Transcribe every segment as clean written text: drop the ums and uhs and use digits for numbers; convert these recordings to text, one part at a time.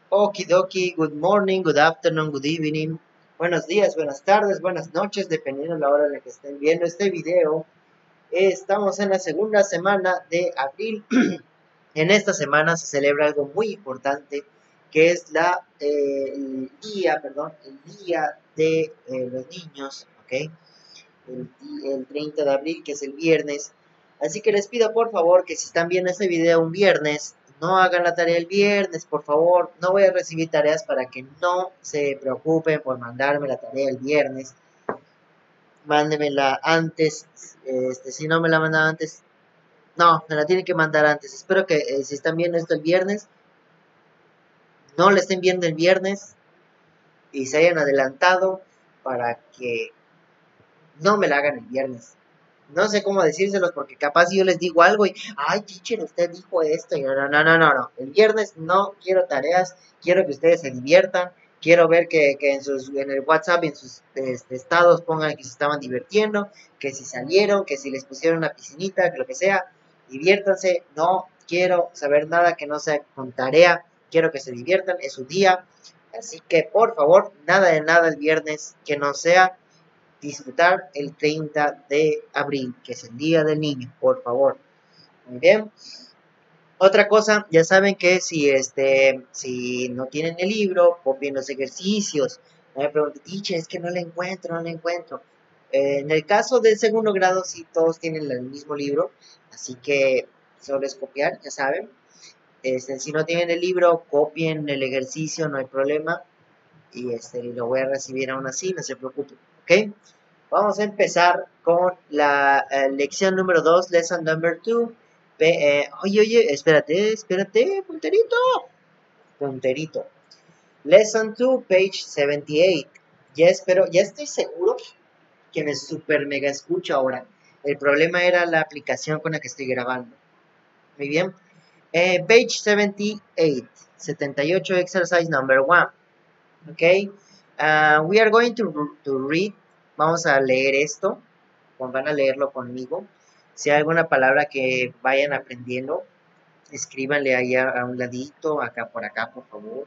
Okidoki, good morning, good afternoon, good evening. Buenos días, buenas tardes, buenas noches, dependiendo de la hora en la que estén viendo este video. Estamos en la segunda semana de abril. En esta semana se celebra algo muy importante, que es el día de los niños, ¿ok? El 30 de abril, que es el viernes. Así que les pido por favor que si están viendo este video un viernes, no hagan la tarea el viernes, por favor. No voy a recibir tareas para que no se preocupen por mandarme la tarea el viernes. Mándenmela antes. Si no me la mandan antes, no, me la tienen que mandar antes. Espero que si están viendo esto el viernes, no la estén viendo el viernes y se hayan adelantado para que no me la hagan el viernes. No sé cómo decírselos porque capaz yo les digo algo y, ay, teacher, usted dijo esto. Y no. El viernes no quiero tareas, quiero que ustedes se diviertan. Quiero ver que en el WhatsApp, en sus estados pongan que se estaban divirtiendo, que si salieron, que si les pusieron una piscinita, que lo que sea. Diviértanse, no quiero saber nada que no sea con tarea. Quiero que se diviertan, es su día. Así que, por favor, nada de nada el viernes que no sea disfrutar el 30 de abril, que es el Día del Niño, por favor. Muy bien. Otra cosa, ya saben que si no tienen el libro, copien los ejercicios. No me pregunten, teacher, es que no lo encuentro. En el caso del segundo grado, sí, todos tienen el mismo libro, así que solo es copiar, ya saben. Si no tienen el libro, copien el ejercicio, no hay problema. Y lo voy a recibir aún así, no se preocupen, ¿ok? Vamos a empezar con la lección número 2, lesson number 2. Oye, espérate, punterito. Lesson 2, page 78. Ya estoy seguro que me super mega escucho ahora. El problema era la aplicación con la que estoy grabando. Muy bien. Page 78, exercise number 1. Ok. We are going to read. Vamos a leer esto. Van a leerlo conmigo. Si hay alguna palabra que vayan aprendiendo, escríbanle ahí a un ladito, acá, por favor.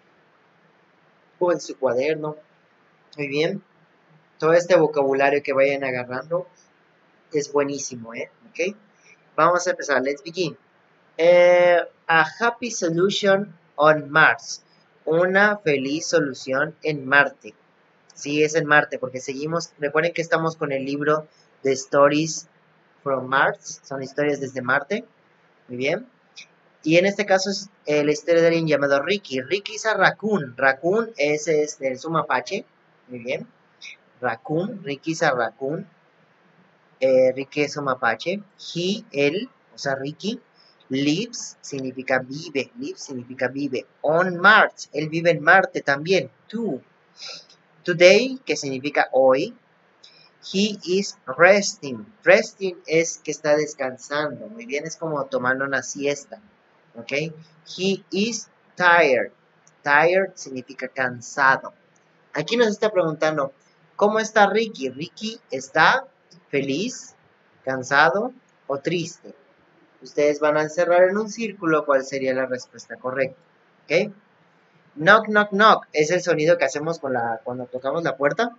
O en su cuaderno. Muy bien. Todo este vocabulario que vayan agarrando es buenísimo, ¿eh? Ok. Vamos a empezar. Let's begin. A happy solution on Mars. Una feliz solución en Marte. Sí, es en Marte, porque seguimos. Recuerden que estamos con el libro de Stories from Mars. Son historias desde Marte. Muy bien. Y en este caso es la historia de alguien llamado Ricky. Ricky es a Raccoon. Raccoon es el mapache. Muy bien. Raccoon. Ricky es a Raccoon. Ricky es un mapache. Él, o sea, Ricky, lives significa vive. Lives significa vive. On Mars. Él vive en Marte también. Today, que significa hoy. He is resting. Resting es que está descansando. Muy bien, es como tomando una siesta. ¿Ok? He is tired. Tired significa cansado. Aquí nos está preguntando, ¿cómo está Ricky? Ricky está feliz, cansado o triste. Ustedes van a encerrar en un círculo cuál sería la respuesta correcta. ¿Ok? Knock, knock, knock. Es el sonido que hacemos cuando tocamos la puerta.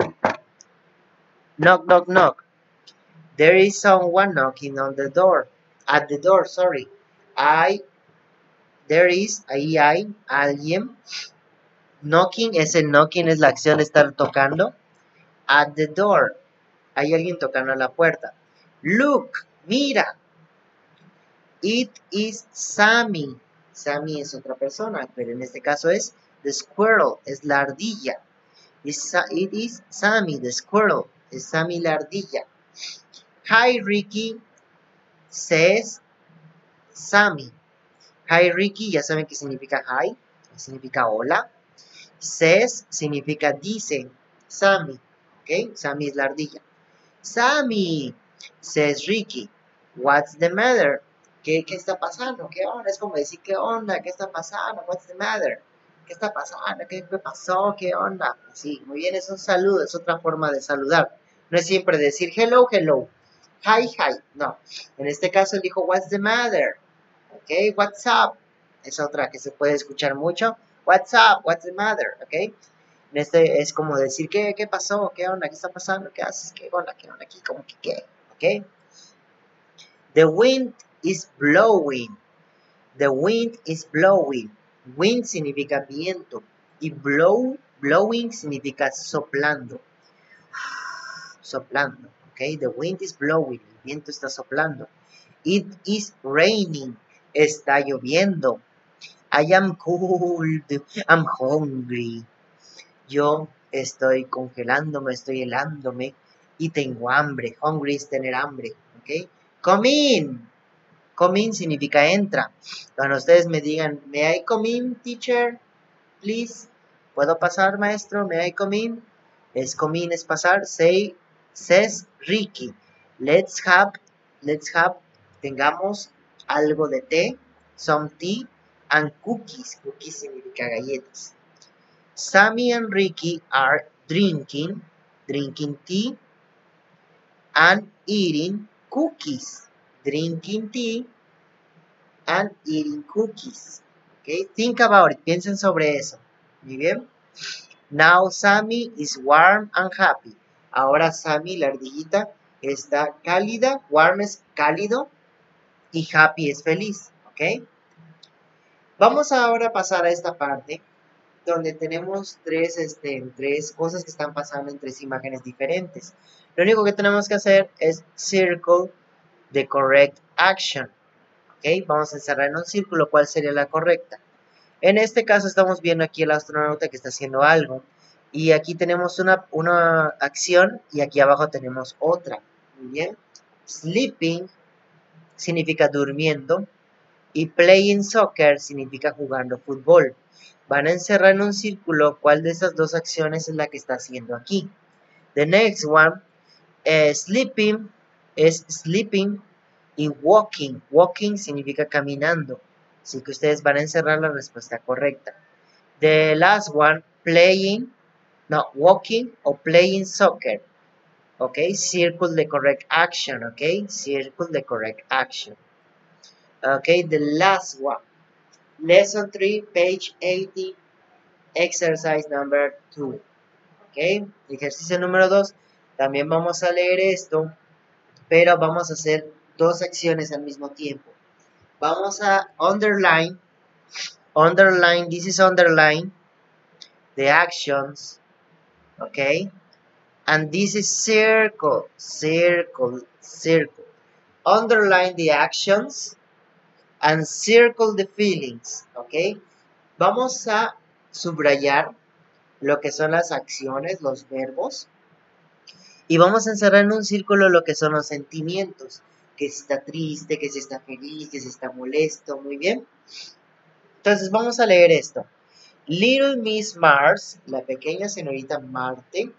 Knock, knock, knock. There is someone knocking on the door. At the door, sorry. Ahí hay alguien. Knocking, ese knocking es la acción de estar tocando. At the door, hay alguien tocando a la puerta. Look, mira. It is Sammy. Sammy es otra persona, pero en este caso es the squirrel, es la ardilla. It is Sammy, the squirrel. Es Sammy la ardilla. Hi, Ricky, says Sammy. Hi, Ricky, ya saben qué significa hi, significa hola. Says significa dice. Sammy, ¿ok? Sammy es la ardilla. Sammy, says Ricky. What's the matter? ¿Qué está pasando? ¿Qué onda? Es como decir, ¿qué onda? ¿Qué está pasando? What's the matter? ¿Qué está pasando? ¿Qué pasó? ¿Qué onda? Sí, muy bien, es un saludo, es otra forma de saludar. No es siempre decir hello, hello. Hi, hi. No. En este caso él dijo, what's the matter? Ok, what's up? Es otra que se puede escuchar mucho. What's up? What's the matter? ¿Ok? Este es como decir, ¿qué pasó? ¿Qué onda? ¿Qué está pasando? ¿Qué haces? ¿Qué onda? ¿Qué onda aquí? ¿Cómo que qué? ¿Ok? The wind is blowing. The wind is blowing. Wind significa viento. Y blowing significa soplando. Soplando. ¿Ok? The wind is blowing. El viento está soplando. It is raining. Está lloviendo. I am cold. I'm hungry. Yo estoy congelándome, estoy helándome y tengo hambre. Hungry es tener hambre, ¿ok? Come in. Come in significa entra. Cuando ustedes me digan, ¿may I come in, teacher? Please. ¿Puedo pasar, maestro? ¿May I come in? Es come in, es pasar. Says Ricky. Let's have, tengamos algo de té, some tea, and cookies. Cookies significa galletas. Sammy and Ricky are drinking tea and eating cookies. Drinking tea and eating cookies. Okay, think about it. Piensen sobre eso. Muy bien. Now Sammy is warm and happy. Ahora Sammy, la ardillita, está cálida. Warm es cálido y happy es feliz. Ok. Vamos ahora a pasar a esta parte donde tenemos tres cosas que están pasando en tres imágenes diferentes. Lo único que tenemos que hacer es circle the correct action. ¿Ok? Vamos a encerrar en un círculo cuál sería la correcta. En este caso estamos viendo aquí el astronauta que está haciendo algo. Y aquí tenemos una acción y aquí abajo tenemos otra. Muy bien. Sleeping significa durmiendo. Y playing soccer significa jugando fútbol. Van a encerrar en un círculo cuál de esas dos acciones es la que está haciendo aquí. The next one, sleeping es sleeping y walking. Walking significa caminando. Así que ustedes van a encerrar la respuesta correcta. The last one, walking o playing soccer. Ok, circle the correct action. Ok, circle the correct action. Ok, the last one. Lesson 3, page 80, exercise number 2. ¿Ok? Ejercicio número 2. También vamos a leer esto, pero vamos a hacer dos acciones al mismo tiempo. Vamos a underline, this is underline, the actions, ¿ok? And this is circle. Underline the actions and circle the feelings, ¿ok? Vamos a subrayar lo que son las acciones, los verbos, y vamos a encerrar en un círculo lo que son los sentimientos, que si está triste, que si está feliz, que si está molesto, muy bien. Entonces vamos a leer esto. Little Miss Mars, la pequeña señorita Marte,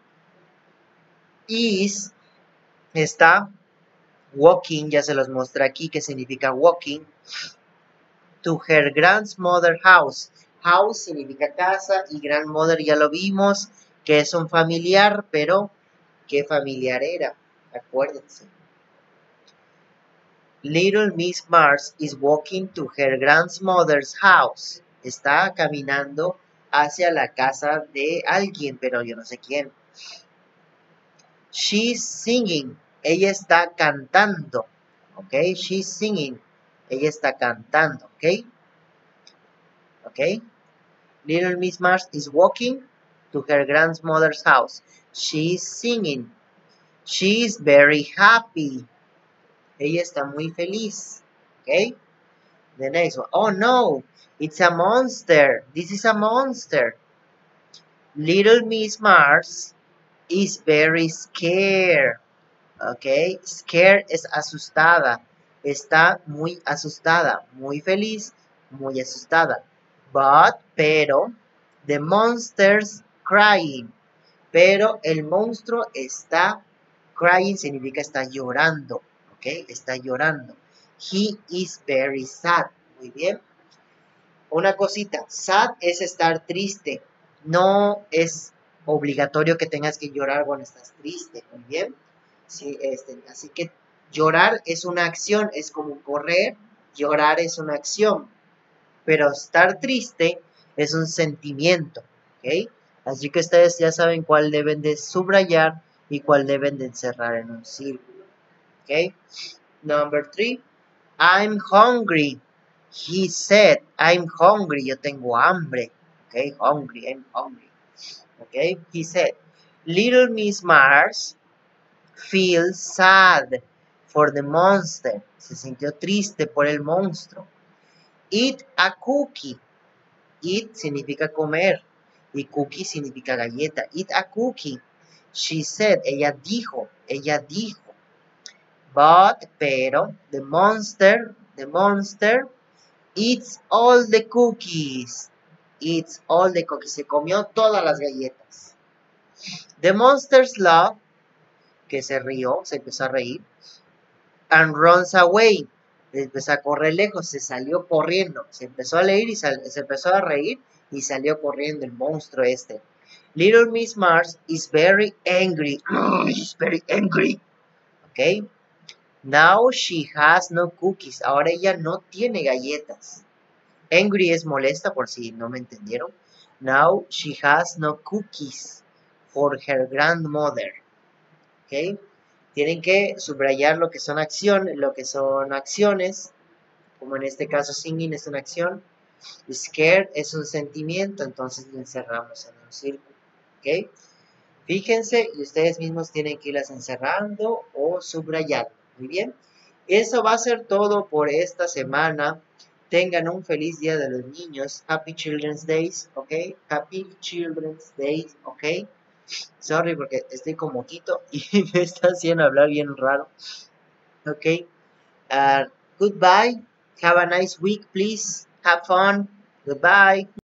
está walking, ya se los mostré aquí, que significa walking, to her grandmother's house. House significa casa y grandmother ya lo vimos, que es un familiar, pero ¿qué familiar era? Acuérdense. Little Miss Mars is walking to her grandmother's house. Está caminando hacia la casa de alguien, pero yo no sé quién. She's singing. Ella está cantando. ¿Ok? She's singing. Ella está cantando. ¿Ok? ¿Ok? Little Miss Mars is walking to her grandmother's house. She's singing. She's very happy. Ella está muy feliz. ¿Ok? The next one. Oh no, it's a monster. This is a monster. Little Miss Mars is very scared. ¿Ok? Scared es asustada. Está muy asustada. Muy feliz, muy asustada. Pero, the monster's crying. Pero el monstruo está, crying significa está llorando. ¿Ok? Está llorando. He is very sad. Muy bien. Una cosita. Sad es estar triste. No es obligatorio que tengas que llorar cuando estás triste. Muy bien. Sí, así que llorar es una acción. Es como correr. Llorar es una acción. Pero estar triste es un sentimiento, ¿ok? Así que ustedes ya saben cuál deben de subrayar y cuál deben de encerrar en un círculo, ¿ok? Number 3, I'm hungry. He said, I'm hungry, yo tengo hambre, ¿ok? Hungry, I'm hungry, ¿ok? He said, Little Miss Mars feels sad for the monster. Se sintió triste por el monstruo. Eat a cookie. Eat significa comer y cookie significa galleta. Eat a cookie. She said, ella dijo. Pero, the monster eats all the cookies. Eats all the cookies. Se comió todas las galletas. The monster's laugh, que se rió, se empezó a reír. And runs away. Empezó a correr lejos, se salió corriendo. Se empezó a leer y se empezó a reír y salió corriendo el monstruo este. Little Miss Mars is very angry. She's very angry. Ok. Now she has no cookies. Ahora ella no tiene galletas. Angry es molesta, por si no me entendieron. Now she has no cookies for her grandmother. Ok. Tienen que subrayar lo que son acciones, como en este caso singing es una acción, scared es un sentimiento, entonces lo encerramos en un círculo, ¿ok? Fíjense y ustedes mismos tienen que irlas encerrando o subrayando, muy bien. Eso va a ser todo por esta semana. Tengan un feliz Día de los Niños. Happy Children's Days, ¿ok? Happy Children's Days, ¿ok? Sorry porque estoy como moquito y me está haciendo hablar bien raro. Ok. Goodbye. Have a nice week, please. Have fun. Goodbye.